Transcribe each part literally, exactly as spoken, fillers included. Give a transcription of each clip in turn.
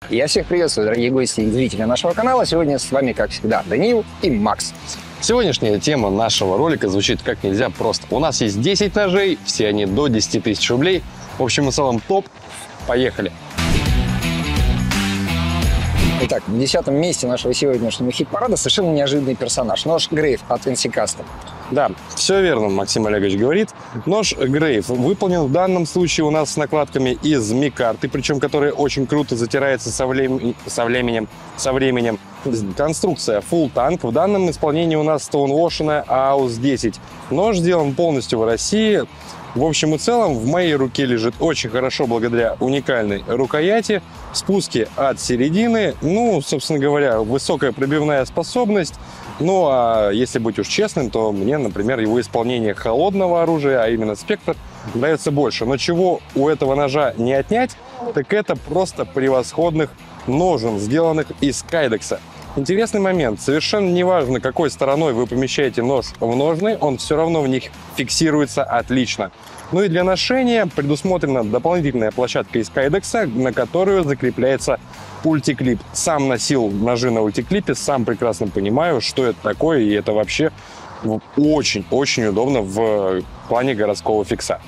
Я всех приветствую, дорогие гости и зрители нашего канала. Сегодня с вами, как всегда, Даниил и Макс. Сегодняшняя тема нашего ролика звучит как нельзя просто. У нас есть десять ножей, все они до десяти тысяч рублей. В общем и целом топ. Поехали! Итак, в десятом месте нашего сегодняшнего хит-парада совершенно неожиданный персонаж. Нож Грейв от эн си Custom. Да, все верно, Максим Олегович говорит. Нож Грейв выполнен в данном случае у нас с накладками из микарты, причем которые очень круто затирается со, врем... со временем. Со временем. Конструкция Full Tank. В данном исполнении у нас стоунвошенная эй ю эс десять. Нож сделан полностью в России. В общем и целом в моей руке лежит очень хорошо благодаря уникальной рукояти, спуске от середины, ну, собственно говоря, высокая пробивная способность. Ну, а если быть уж честным, то мне, например, его исполнение холодного оружия, а именно спектр, нравится больше. Но чего у этого ножа не отнять, так это просто превосходных ножен, сделанных из кайдекса. Интересный момент. Совершенно неважно, какой стороной вы помещаете нож в ножны, он все равно в них фиксируется отлично. Ну и для ношения предусмотрена дополнительная площадка из кайдекса, на которую закрепляется ультиклип. Сам носил ножи на ультиклипе, сам прекрасно понимаю, что это такое, и это вообще очень-очень удобно в плане городского фикса.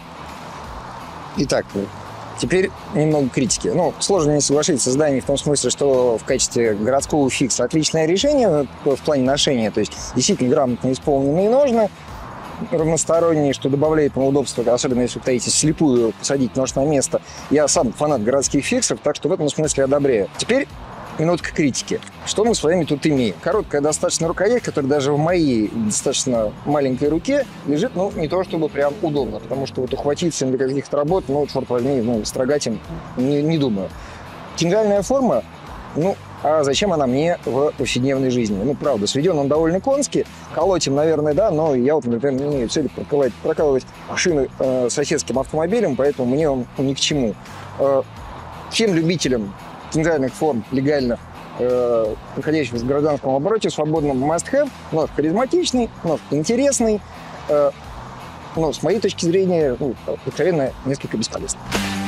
Итак, теперь немного критики. Ну, сложно не согласиться с Даней в том смысле, что в качестве городского фикса отличное решение в плане ношения. То есть действительно грамотно исполненные ножны, равносторонние, что добавляет ему удобства, особенно если вы пытаетесь слепую посадить нож на место. Я сам фанат городских фиксов, так что в этом смысле одобряю. Теперь минутка критики. Что мы с вами тут имеем? Короткая достаточно рукоять, которая даже в моей достаточно маленькой руке лежит, ну, не то чтобы прям удобно, потому что вот ухватиться им для каких-то работ, ну, черт возьми, ну, строгать им не, не думаю. Кинжальная форма, ну, а зачем она мне в повседневной жизни? Ну, правда, сведен он довольно конски, колоть им, наверное, да, но я вот, например, не имею цели прокалывать, прокалывать шины э, соседским автомобилем, поэтому мне он ни к чему. Э, всем любителям кинжальных форм легальных, э, находящихся в гражданском обороте, свободном must-have, нож харизматичный, нож интересный, э, но с моей точки зрения, ну, откровенно, несколько бесполезно.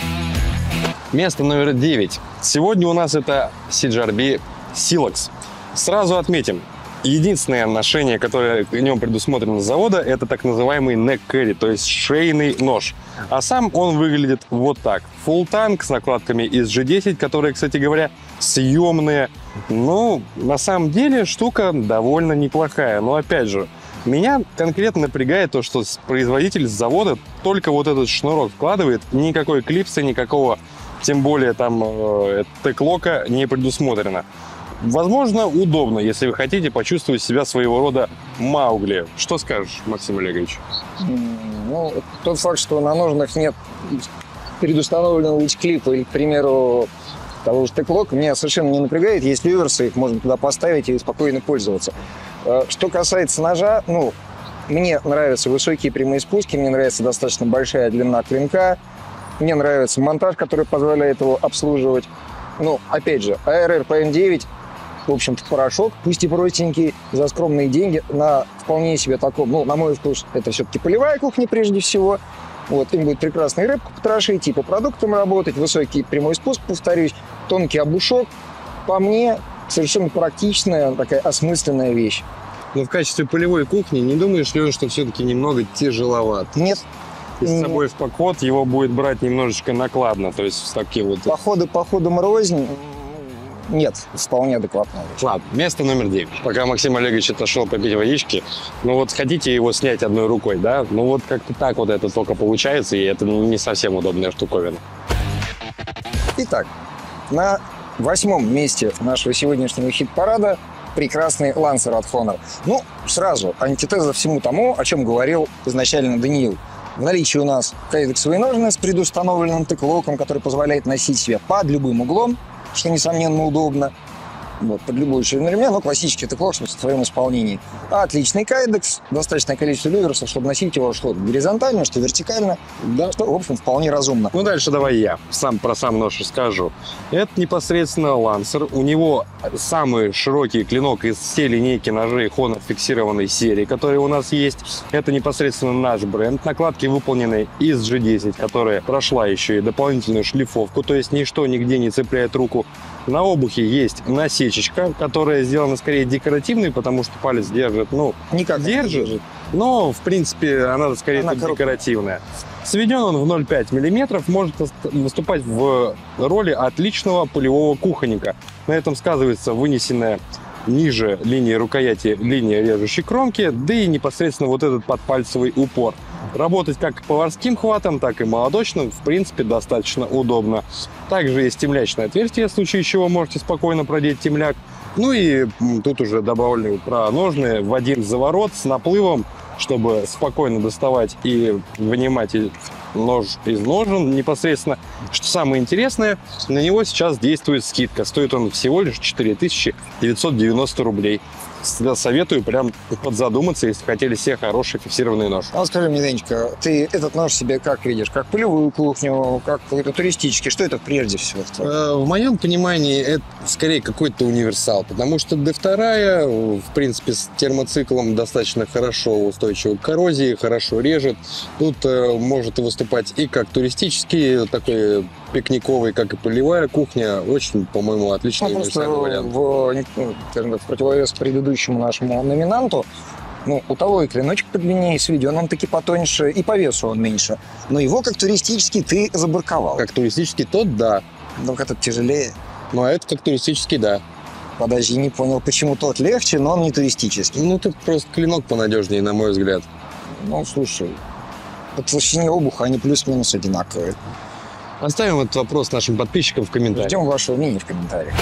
Место номер девять. Сегодня у нас это си джи ар би Silex. Сразу отметим, единственное ношение, которое в нем предусмотрено с завода, это так называемый neck carry, то есть шейный нож. А сам он выглядит вот так. Full Tank с накладками из джи десять, которые, кстати говоря, съемные. Ну, на самом деле штука довольно неплохая. Но опять же, меня конкретно напрягает то, что производитель с завода только вот этот шнурок вкладывает, никакой клипса, никакого, тем более там э, теклока не предусмотрено. Возможно, удобно, если вы хотите почувствовать себя своего рода Маугли. Что скажешь, Максим Олегович? Ну, тот факт, что на ножнах нет предустановленного ультиклипа или, к примеру, того же теклока, меня совершенно не напрягает. Есть люверсы, их можно туда поставить и спокойно пользоваться. Что касается ножа, ну, мне нравятся высокие прямые спуски, мне нравится достаточно большая длина клинка, мне нравится монтаж, который позволяет его обслуживать. Ну, опять же, эй эр эр пи эм девять, в общем-то, порошок, пусть и простенький, за скромные деньги, на вполне себе таком, ну, на мой вкус, это все-таки полевая кухня прежде всего. Вот, им будет прекрасно и рыбку потрошить, и по продуктам работать, высокий прямой спуск, повторюсь, тонкий обушок. По мне, совершенно практичная, такая осмысленная вещь. Но в качестве полевой кухни не думаешь ли, что все-таки немного тяжеловат? Нет. С собой в поход его будет брать немножечко накладно, то есть с таким вот... Походы походом рознь. Нет, вполне адекватно. Ладно, место номер девять. Пока Максим Олегович отошел попить водички, ну вот хотите его снять одной рукой, да? Ну вот как-то так вот это только получается, и это не совсем удобная штуковина. Итак, на восьмом месте нашего сегодняшнего хит-парада прекрасный Lancer от Honor. Ну, сразу антитеза всему тому, о чем говорил изначально Даниил. В наличии у нас кайдексовые ножны с предустановленным теклоком, который позволяет носить себя под любым углом, что, несомненно, удобно. Вот, под любую ширину ремня, но классический теклок в своем исполнении. Отличный кайдекс, достаточное количество люверсов, чтобы носить его что горизонтально, что вертикально, да, что, в общем, вполне разумно. Ну, дальше давай я сам про сам нож расскажу. Это непосредственно Lancer. У него самый широкий клинок из всей линейки ножей Honor фиксированной серии, которые у нас есть. Это непосредственно наш бренд. Накладки выполнены из джи десять, которая прошла еще и дополнительную шлифовку, то есть ничто нигде не цепляет руку. На обухе есть насечечка, которая сделана скорее декоративной, потому что палец держит, ну, Никак держит, держит. но, в принципе, она скорее Она декоративная. Сведен он в ноль целых пять миллиметров, может выступать в роли отличного полевого кухонника. На этом сказывается вынесенная ниже линии рукояти линия режущей кромки, да и непосредственно вот этот подпальцевый упор. Работать как поварским хватом, так и молоточным, в принципе, достаточно удобно. Также есть темлячное отверстие, в случае чего можете спокойно продеть темляк. Ну и тут уже добавлены про ножны в один заворот с наплывом, чтобы спокойно доставать и вынимать нож из ножен непосредственно. Что самое интересное, на него сейчас действует скидка. Стоит он всего лишь четыре тысячи девятьсот девяносто рублей. Советую прям подзадуматься, если хотели себе хороший фиксированный нож. А вот скажи мне, Денечка, ты этот нож себе как видишь? Как полевую кухню, как какой-то туристический? Что это прежде всего? В моем понимании это скорее какой-то универсал, потому что дэ два, в принципе, с термоциклом достаточно хорошо устойчива к коррозии, хорошо режет. Тут э, может выступать и как туристический, такой пикниковый, как и полевая кухня. Очень, по-моему, отличный Ну, универсальный вариант. В, ну, скажем так, в противовес предыдущему нашему номинанту, ну, у того и клиночек подлиннее сведен, он таки потоньше, и по весу он меньше. Но его как туристический ты забарковал. Как туристический, тот да. Ну, этот тяжелее. Ну, а это как туристический, да. Подожди, не понял, почему тот легче, но он не туристический. Ну, тут просто клинок понадежнее, на мой взгляд. Ну, слушай, по толщине обуха они плюс-минус одинаковые. Оставим этот вопрос нашим подписчикам в комментариях. Ждем вашего мнения в комментариях.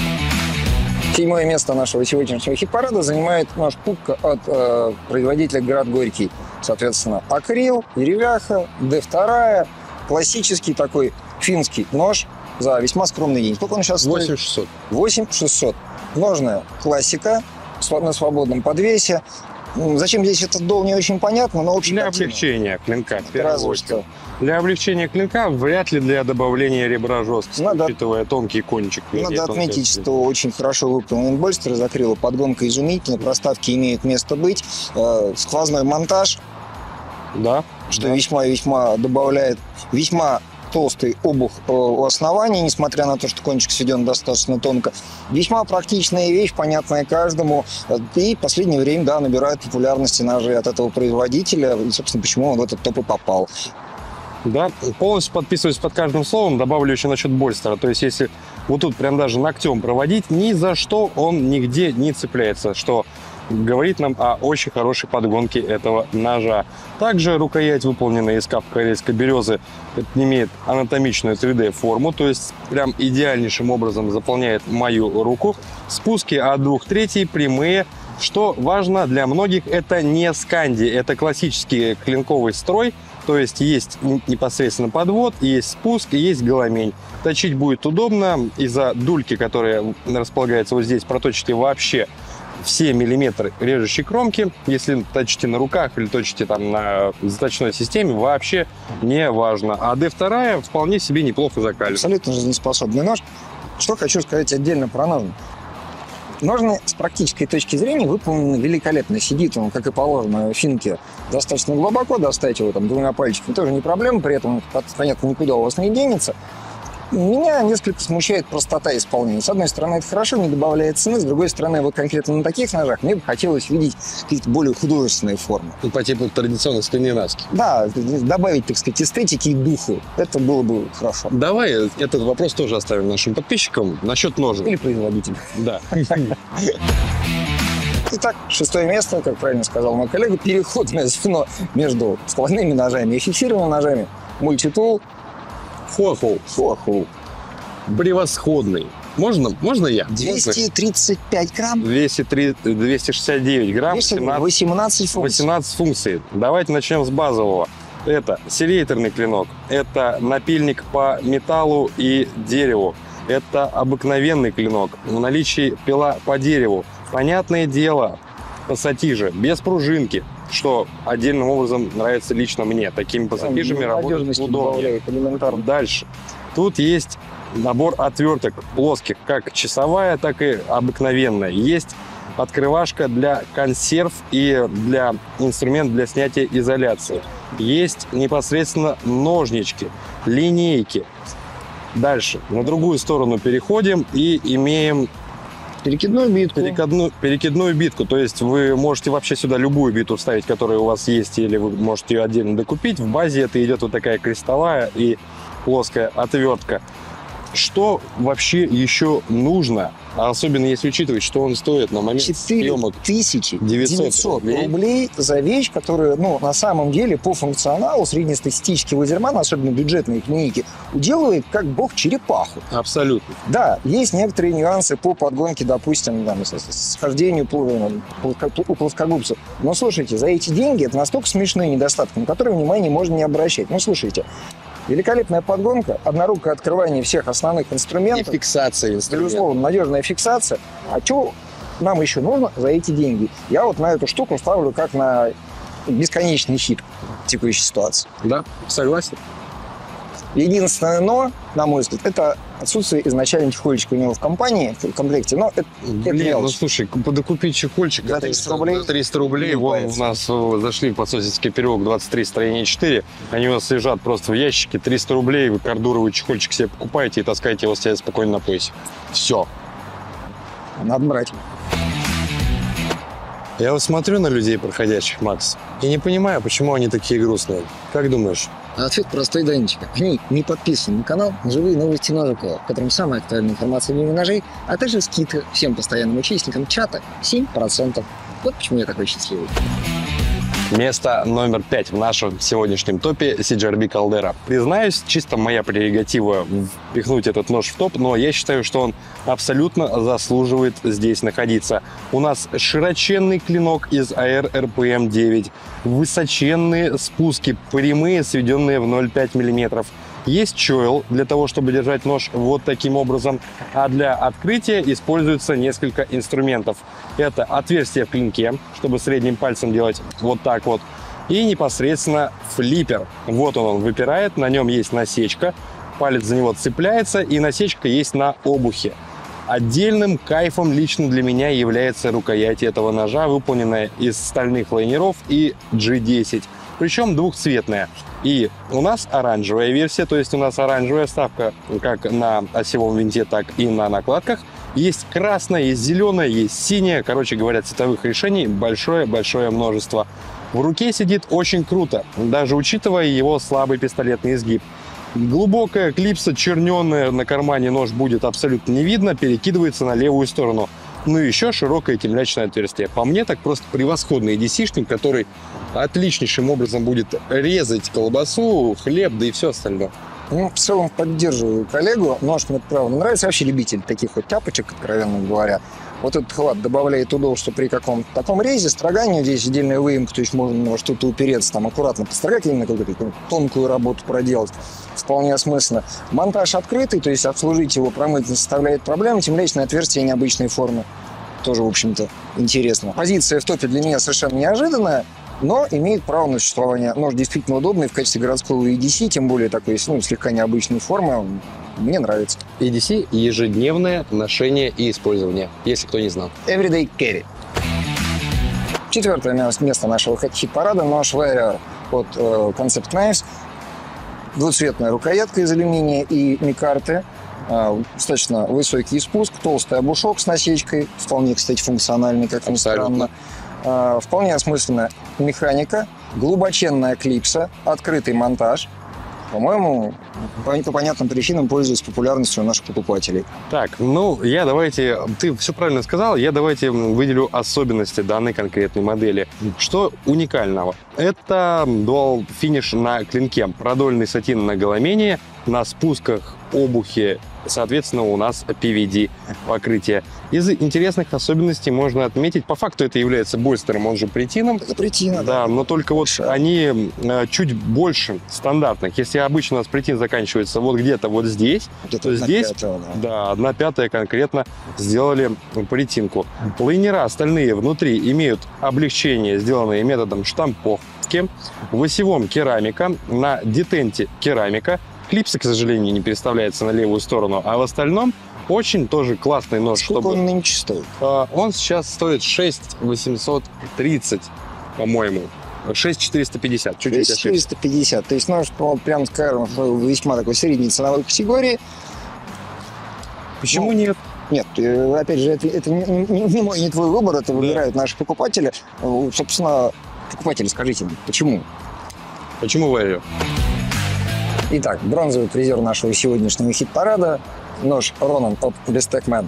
Седьмое место нашего сегодняшнего хит-парада занимает наш кубка от э, производителя «Град Горький». Соответственно, акрил, деревяха, дэ два, классический такой финский нож за весьма скромный день. Сколько он сейчас стоит? восемь шестьсот. восемь шестьсот. Ножная классика на свободном подвесе. Зачем здесь этот дол, не очень понятно, но очень Для картина. облегчения клинка, в первую Разве очередь. что. Для облегчения клинка, вряд ли для добавления ребра жесткости, Надо- учитывая тонкий кончик. Надо отметить, что очень хорошо выполнен больстер из акрила. Подгонка изумительная, проставки имеют место быть. Э, сквозной монтаж, Да, что да. весьма и весьма добавляет весьма толстый обух э, у основания, несмотря на то, что кончик сведен достаточно тонко. Весьма практичная вещь, понятная каждому. И в последнее время, да, набирает популярности ножи от этого производителя. И, собственно, почему он в этот топ и попал. Да, полностью подписываюсь под каждым словом, добавлю еще насчет больстера. То есть, если вот тут прям даже ногтем проводить, ни за что он нигде не цепляется, что говорит нам о очень хорошей подгонке этого ножа. Также рукоять, выполненная из кап карельской березы, имеет анатомичную три дэ форму, то есть прям идеальнейшим образом заполняет мою руку. Спуски от двух третей прямые. Что важно для многих, это не сканди, это классический клинковый строй. То есть есть непосредственно подвод, есть спуск и есть голомень. Точить будет удобно. Из-за дульки, которая располагается вот здесь, проточите вообще все миллиметры режущей кромки. Если точите на руках или точите там на заточной системе, вообще не важно. А дэ два вполне себе неплохо закаливает. Абсолютно жизнеспособный нож. Что хочу сказать отдельно про ножны. Ножны с практической точки зрения выполнены великолепно. Сидит он, как и положено, в финке достаточно глубоко. Достать его там двумя пальчиками тоже не проблема. При этом, понятно, никуда у вас не денется. Меня несколько смущает простота исполнения. С одной стороны, это хорошо, не добавляет цены. С другой стороны, вот конкретно на таких ножах мне бы хотелось видеть какие-то более художественные формы. Ну, по типу традиционных скандинавских. Да, добавить, так сказать, эстетики и духу. Это было бы хорошо. Давай этот вопрос тоже оставим нашим подписчикам насчет ножен. Или производитель. Да. Итак, шестое место, как правильно сказал мой коллега, переходное звено между складными ножами и фиксированными ножами. Мультитул Хуахоу. Хуахоу. Превосходный. Можно, можно я? двести тридцать пять грамм, двести три, двести шестьдесят девять грамм, весит семнадцать, восемнадцать фунтов. восемнадцать функций. Давайте начнем с базового. Это серейторный клинок, это напильник по металлу и дереву, это обыкновенный клинок, в наличии пила по дереву. Понятное дело, пассатижи, без пружинки, что отдельным образом нравится лично мне. Такими пассатижами работать удобнее. Элементарно. Дальше. Тут есть набор отверток плоских, как часовая, так и обыкновенная. Есть открывашка для консерв и для инструмент для снятия изоляции. Есть непосредственно ножнички, линейки. Дальше. На другую сторону переходим и имеем Перекидную битку. перекидную, перекидную битку. То есть вы можете вообще сюда любую биту вставить, которая у вас есть, или вы можете ее отдельно докупить. В базе это идет вот такая крестовая и плоская отвертка. Что вообще еще нужно? А особенно если учитывать, что он стоит на момент съемок четыре тысячи девятьсот девятьсот рублей за вещь, которая, ну, на самом деле, по функционалу среднестатистический лазерман, особенно бюджетные клиники, уделывает как бог черепаху. Абсолютно. Да, есть некоторые нюансы по подгонке, допустим, там, с- с- схождению пло- плоско- у плоскогубцев. Но, слушайте, за эти деньги это настолько смешные недостатки, на которые внимание можно не обращать. Ну, слушайте, великолепная подгонка, однорукое открывание всех основных И инструментов, фиксация инструмента. безусловно, надежная фиксация. А что нам еще нужно за эти деньги? Я вот на эту штуку ставлю как на бесконечный хит в текущей ситуации. Да, согласен. Единственное но, на мой взгляд, это отсутствие изначально чехольчика у него в компании, в комплекте. Но это, это Блин, ну мелочь. слушай, докупить чехольчик За это триста рублей? за триста рублей. Не Вон у парится. нас э, зашли в Подсосинский переулок двадцать три, строение четыре. Они у нас лежат просто в ящике. триста рублей, вы кордуровый чехольчик себе покупаете и таскаете его себе спокойно на поясе. Все. Надо брать. Я вот смотрю на людей проходящих, Макс, и не понимаю, почему они такие грустные. Как думаешь? А ответ простой, Данечка. Они не подписаны на канал «Живые новости Ножикова», в котором самая актуальная информация в мире ножей, а также скидка всем постоянным участникам чата семь процентов. Вот почему я такой счастливый. Место номер пять в нашем сегодняшнем топе си джи ар би Caldera. Признаюсь, чисто моя прерогатива впихнуть этот нож в топ, но я считаю, что он абсолютно заслуживает здесь находиться. У нас широченный клинок из эй эр эр пи эм девять, высоченные спуски, прямые, сведенные в ноль целых пять миллиметров. Есть чойл для того, чтобы держать нож вот таким образом, а для открытия используется несколько инструментов. Это отверстие в клинке, чтобы средним пальцем делать вот так вот, и непосредственно флиппер. Вот он, он выпирает, на нем есть насечка, палец за него цепляется, и насечка есть на обухе. Отдельным кайфом лично для меня является рукоять этого ножа, выполненная из стальных лайнеров и джи десять. Причем двухцветная. И у нас оранжевая версия, то есть у нас оранжевая вставка как на осевом винте, так и на накладках. Есть красная, есть зеленая, есть синяя. Короче говоря, цветовых решений большое-большое множество. В руке сидит очень круто, даже учитывая его слабый пистолетный изгиб. Глубокая клипса, черненая на кармане нож будет абсолютно не видно, перекидывается на левую сторону. Ну и еще широкое темлячное отверстие. По мне, так просто превосходный ди си-шник, который отличнейшим образом будет резать колбасу, хлеб, да и все остальное. Ну, в целом поддерживаю коллегу. Нож мне правда нравится. Вообще любитель таких вот тяпочек, откровенно говоря. Вот этот хват добавляет удобства при каком-то таком резе, строгании. Здесь отдельная выемка, то есть можно во что-то упереться, там аккуратно построгать, именно какую-то тонкую работу проделать. Вполне осмысленно. Монтаж открытый, то есть обслужить его, промыть не составляет проблем. Темлячное отверстие необычной формы. Тоже, в общем-то, интересно. Позиция в топе для меня совершенно неожиданная, но имеет право на существование. Нож действительно удобный в качестве городского и ди си, тем более такой, ну, слегка необычной формы. Мне нравится. и ди си – ежедневное ношение и использование, если кто не знал. Everyday carry. Четвертое место нашего хит-парада – нож Warrior от э, Concept Knives. Двуцветная рукоятка из алюминия и микарты. Э, достаточно высокий спуск, толстый обушок с насечкой. Вполне, кстати, функциональный, как ни странно. Э, вполне осмысленная механика. Глубоченная клипса. Открытый монтаж. По-моему, по, по понятным причинам пользуется популярностью у наших покупателей. Так, ну, я давайте... Ты все правильно сказал, я давайте выделю особенности данной конкретной модели. Что уникального? Это дуал финиш на клинке, продольный сатин на голомене, на спусках обухи, соответственно, у нас пи ви ди покрытие. Из интересных особенностей можно отметить, по факту это является больстером, он же притином. Это притина, Да, но только вот Шаг. они э, чуть больше стандартных. Если обычно у нас притин заканчивается вот где-то вот здесь, Где-то то одна здесь, пятая, да. да, одна пятая конкретно сделали притинку. Лайнера остальные внутри имеют облегчение, сделанное методом штамповки. В осевом керамика, на детенте керамика. Клипсы, к сожалению, не переставляется на левую сторону, а в остальном очень тоже классный нож. Сколько чтобы... он нынче стоит? А, Он сейчас стоит шесть тысяч восемьсот тридцать, по-моему. шесть четыреста пятьдесят. Чуть-чуть ошибся. четыреста пятьдесят. То есть нож, прям скажем, в весьма такой средней ценовой категории. Почему Ну, нет? Нет, э, опять же, это, это не, не- не мой, не твой выбор, это выбирают наши покупатели. Э, Собственно, покупатели, скажите мне, почему? Почему Варю? Итак, бронзовый призер нашего сегодняшнего хит-парада, нож Ronan от Bestechman.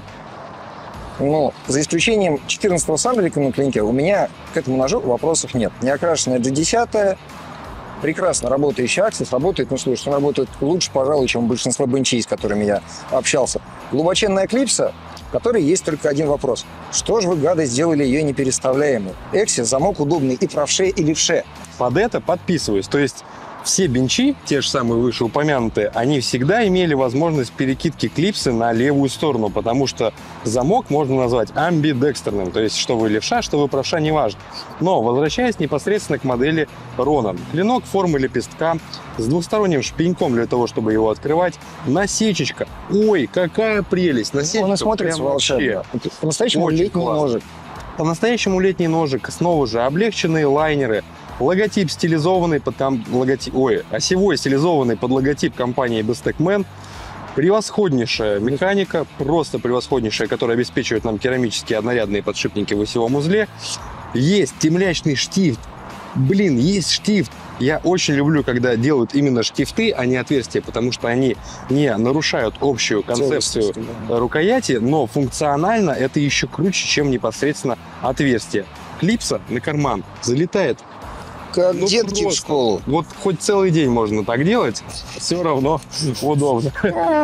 Ну, за исключением четырнадцатого сандрика на клинке, у меня к этому ножу вопросов нет. Неокрашенная джи десять, прекрасно работающий аксис, работает, ну слушай, он работает лучше, пожалуй, чем большинство бенчей, с которыми я общался. Глубоченная клипса, в которой есть только один вопрос. Что же вы, гады, сделали ее непереставляемой? Экси, замок удобный и правше, и левше. Под это подписываюсь. То есть все бенчи, те же самые вышеупомянутые, они всегда имели возможность перекидки клипсы на левую сторону, потому что замок можно назвать амбидекстерным, то есть что вы левша, что вы правша, неважно. Но возвращаясь непосредственно к модели Ronan, клинок формы лепестка с двухсторонним шпеньком для того, чтобы его открывать, насечечка. Ой, какая прелесть! Насечечка Он и смотрится прям вообще. волшебно. По-настоящему Очень летний классно. ножик. По-настоящему летний ножик, снова же облегченные лайнеры, логотип стилизованный под ком- логотип, ой, осевой стилизованный под логотип компании Bestechman, превосходнейшая механика, просто превосходнейшая, которая обеспечивает нам керамические однорядные подшипники в осевом узле. Есть темлячный штифт, блин, есть штифт. Я очень люблю, когда делают именно штифты, а не отверстия, потому что они не нарушают общую концепцию Целостность, да. рукояти, но функционально это еще круче, чем непосредственно отверстие. Клипса на карман залетает. Как Ну, детки в просто. школу. Вот хоть целый день можно так делать, все равно удобно.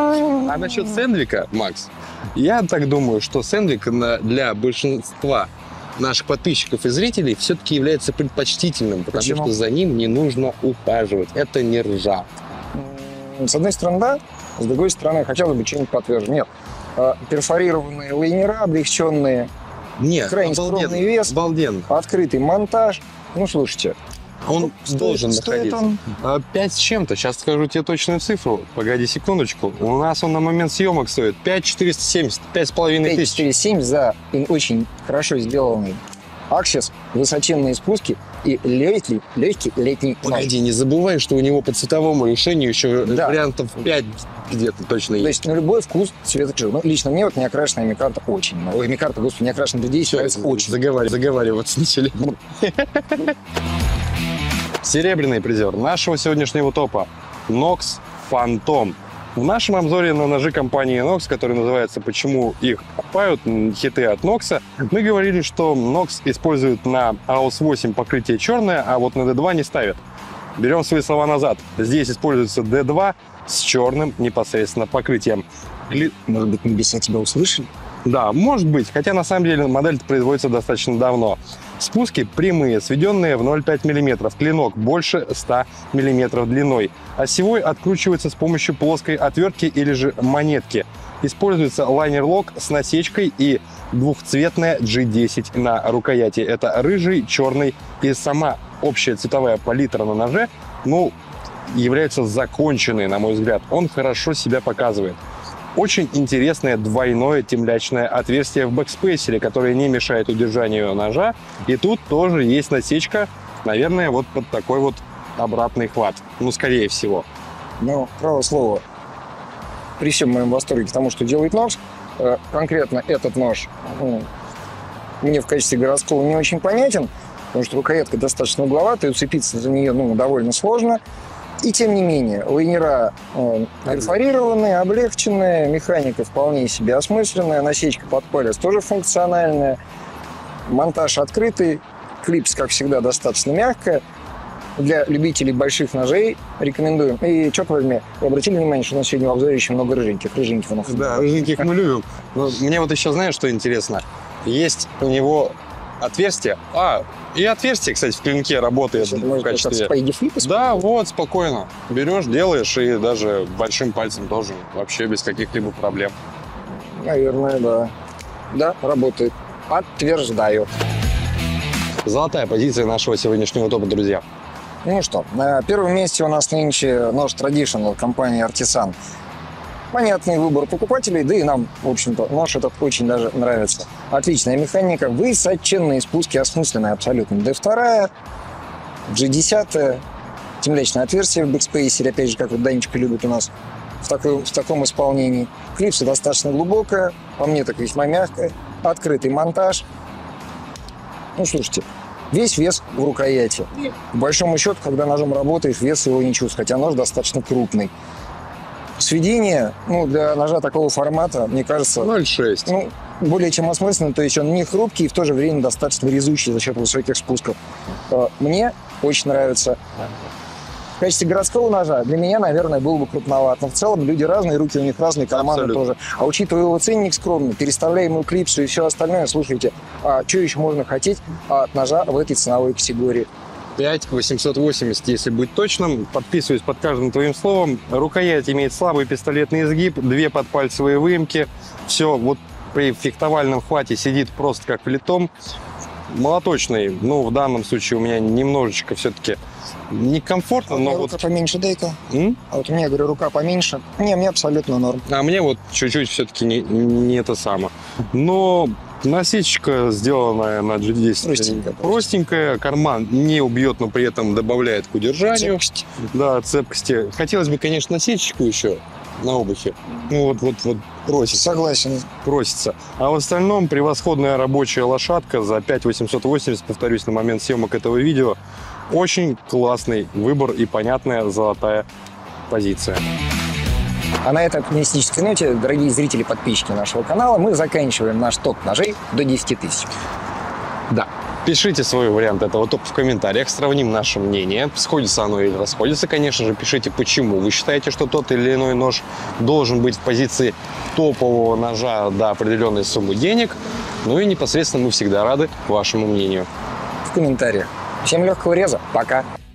А насчет сэндвика, Макс, я так думаю, что сэндвик на- для большинства наших подписчиков и зрителей все-таки является предпочтительным, потому Почему? что за ним не нужно ухаживать. Это не ржа. М, С одной стороны, да, с другой стороны, хотелось бы что-нибудь подтвердить. Нет, А, перфорированные лайнера, облегченные, Нет, крайне скромный вес, обалденно. открытый монтаж. Ну, слушайте, Он стоит- должен стоит находиться. он А, Пять с чем-то. Сейчас скажу тебе точную цифру. Погоди секундочку. У нас он на момент съемок стоит пять четыреста семьдесят, пять с половиной пять тысяч. четыре семь за ин- очень хорошо сделанный аксис, высоченные спуски и легкий, легкий летний нож. Погоди, не забывай, что у него по цветовому решению еще Да. вариантов пять где-то точно То есть. есть на любой вкус, цвет и Ну, лично мне вот неокрашенная микарта очень. Ой, микарта, господи, неокрашенная джи десять нравится очень. Заговаривай, заговариваться начали. Серебряный призер нашего сегодняшнего топа. Nox Phantom. В нашем обзоре на ножи компании Nox, который называется «Почему их покупают?» хиты от Nox, мы говорили, что Nox использует на эй о эс восемь покрытие черное, а вот на ди два не ставят. Берем свои слова назад. Здесь используется ди два с черным непосредственно покрытием. Кли- Может быть, небеса тебя услышали? Да, может быть, хотя на самом деле модель производится достаточно давно. Спуски прямые, сведенные в ноль целых пять десятых миллиметра. Клинок больше ста миллиметров длиной. Осевой откручивается с помощью плоской отвертки или же монетки. Используется лайнер-лок с насечкой и двухцветная джи десять на рукояти. Это рыжий, черный, и сама общая цветовая палитра на ноже, ну, является законченной, на мой взгляд. Он хорошо себя показывает. Очень интересное двойное темлячное отверстие в бэкспейсере, которое не мешает удержанию ножа. И тут тоже есть насечка, наверное, вот под такой вот обратный хват. Ну, скорее всего. Ну, право слово. При всем моем восторге к тому, что делает Nox, э, конкретно этот нож ну, мне в качестве городского не очень понятен, потому что рукоятка достаточно угловатая, уцепиться за нее ну, довольно сложно. И тем не менее, лайнера э, перфорированные, облегченные, механика вполне себе осмысленная, насечка под палец тоже функциональная, монтаж открытый, клипс, как всегда, достаточно мягкая. Для любителей больших ножей рекомендуем. И, черт возьми, вы обратили внимание, что у нас сегодня в обзоре еще много рыженьких. Рыженьких у нас. Да, рыженьких мы любим. Но мне вот еще, знаешь, что интересно? Есть у него отверстие. А, и отверстие, кстати, в клинке работает Это в можно как качестве... спайдифлип Да, вот, спокойно. Берешь, делаешь, и даже большим пальцем тоже вообще без каких-либо проблем. Наверное, да. Да, работает. Подтверждаю. Золотая позиция нашего сегодняшнего топа, друзья. Ну что, на первом месте у нас нынче нож Traditional компании Artisan. Понятный выбор покупателей, да и нам, в общем-то, нож этот очень даже нравится. Отличная механика, высоченные спуски, осмысленные абсолютно. ди два, джи десять, темлячное отверстие в бэкспейсере, опять же, как вот Данечка любит у нас в, такой, в таком исполнении. Клипса достаточно глубокая, по мне так весьма мягкая, открытый монтаж. Ну, слушайте, весь вес в рукояти. По большому счету, когда ножом работаешь, вес его не чувствуешь, хотя нож достаточно крупный. Сведение, ну, для ножа такого формата, мне кажется, ноль шесть. ну, более чем осмысленно, то есть он не хрупкий и в то же время достаточно резущий за счет высоких спусков. Мне очень нравится. В качестве городского ножа для меня, наверное, был бы крупноват. Но в целом люди разные, руки у них разные, карманы Абсолютно. тоже. А учитывая его ценник скромный, переставляемую клипсу и все остальное, слушайте, а что еще можно хотеть от ножа в этой ценовой категории? пять восемьсот восемьдесят, если быть точным. Подписываюсь под каждым твоим словом. Рукоять имеет слабый пистолетный изгиб, две подпальцевые выемки. Все вот при фехтовальном хвате сидит просто как влитом. Молоточный, ну, в данном случае у меня немножечко все-таки некомфортно, А у меня но рука вот... поменьше, дай-ка. М? А вот у меня, я говорю, рука поменьше. Не, мне абсолютно норм. А мне вот чуть-чуть все-таки не, не это самое. Но насечка, сделанная на джи десять, Простенькая, простенькая, карман не убьет, но при этом добавляет к удержанию. Цепкость. Да, цепкости. Хотелось бы, конечно, насечку еще на обухе. Ну вот, вот, вот просится. Согласен. просится. А в остальном превосходная рабочая лошадка за пять восемьсот восемьдесят, повторюсь, на момент съемок этого видео. Очень классный выбор и понятная золотая позиция. А на этой оптимистической ноте, дорогие зрители, подписчики нашего канала, мы заканчиваем наш топ ножей до десяти тысяч. Да. Пишите свой вариант этого топа в комментариях, сравним наше мнение. Сходится оно или расходится, конечно же. Пишите, почему вы считаете, что тот или иной нож должен быть в позиции топового ножа до определенной суммы денег. Ну и непосредственно мы всегда рады вашему мнению. В комментариях. Всем легкого реза. Пока.